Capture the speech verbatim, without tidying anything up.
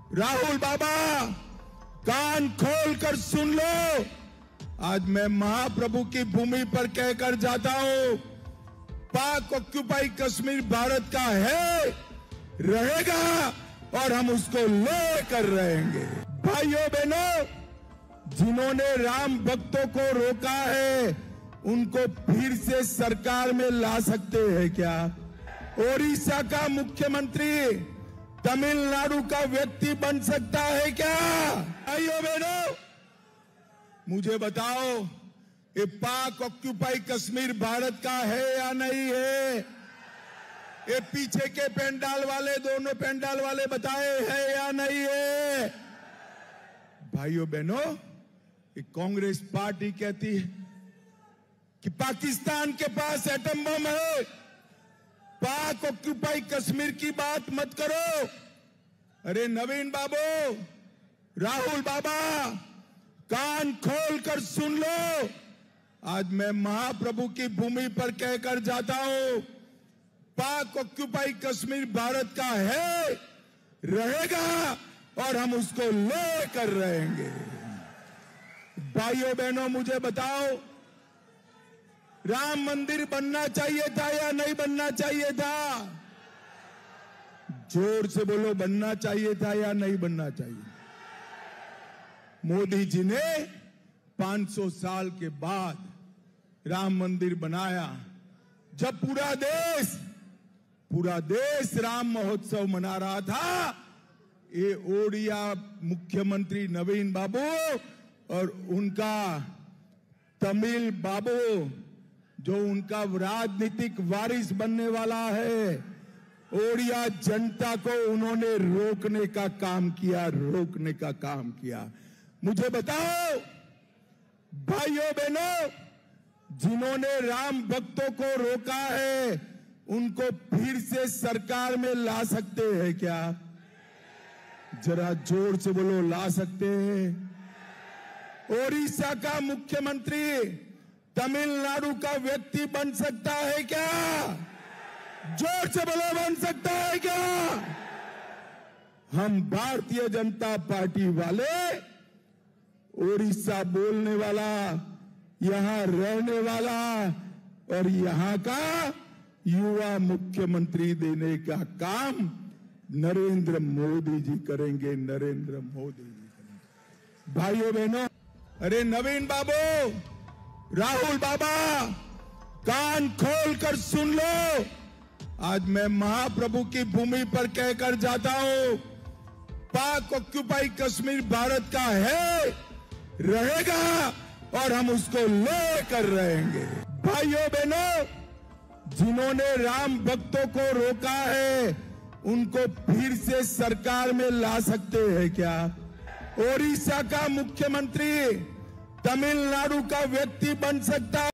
राहुल बाबा, कान खोल कर सुन लो। आज मैं महाप्रभु की भूमि पर कहकर जाता हूं, पाक ऑक्यूपाई कश्मीर भारत का है, रहेगा और हम उसको लेकर रहेंगे। भाइयों बहनों, जिन्होंने राम भक्तों को रोका है उनको फिर से सरकार में ला सकते हैं क्या? ओडिशा का मुख्यमंत्री तमिलनाडु का व्यक्ति बन सकता है क्या? भाइयों बहनों, मुझे बताओ, ये पाक ऑक्यूपाई कश्मीर भारत का है या नहीं है? ये पीछे के पेंडाल वाले, दोनों पेंडाल वाले बताए है या नहीं है? भाइयों बहनों, ये कांग्रेस पार्टी कहती है कि पाकिस्तान के पास एटम बम है, पाक ऑक्यूपाई कश्मीर की बात मत करो। अरे नवीन बाबू, राहुल बाबा, कान खोल कर सुन लो। आज मैं महाप्रभु की भूमि पर कहकर जाता हूं, पाक ऑक्यूपाई कश्मीर भारत का है, रहेगा और हम उसको लेकर रहेंगे। भाइयों बहनों, मुझे बताओ, राम मंदिर बनना चाहिए था या नहीं बनना चाहिए था? जोर से बोलो, बनना चाहिए था या नहीं बनना चाहिए? मोदी जी ने पाँच सौ साल के बाद राम मंदिर बनाया। जब पूरा देश पूरा देश राम महोत्सव मना रहा था, ये ओडिया मुख्यमंत्री नवीन बाबू और उनका तमिल बाबू, जो उनका राजनीतिक वारिस बनने वाला है, ओडिया जनता को उन्होंने रोकने का काम किया, रोकने का काम किया। मुझे बताओ भाइयों बहनों, जिन्होंने राम भक्तों को रोका है उनको फिर से सरकार में ला सकते हैं क्या? जरा जोर से बोलो, ला सकते हैं? ओडिशा का मुख्यमंत्री तमिलनाडु का व्यक्ति बन सकता है क्या? जोर से बोलो, बन सकता है क्या? हम भारतीय जनता पार्टी वाले ओडिशा बोलने वाला, यहां रहने वाला और यहां का युवा मुख्यमंत्री देने का काम नरेंद्र मोदी जी करेंगे, नरेंद्र मोदी जी करेंगे। भाइयों बहनों, अरे नवीन बाबू, राहुल बाबा, कान खोल कर सुन लो। आज मैं महाप्रभु की भूमि पर कहकर जाता हूं, पाक ऑक्यूपाई कश्मीर भारत का है, रहेगा और हम उसको लेकर रहेंगे। भाइयों बहनों, जिन्होंने राम भक्तों को रोका है उनको फिर से सरकार में ला सकते हैं क्या? ओडिशा का मुख्यमंत्री तमिलनाडु का व्यक्ति बन सकता है।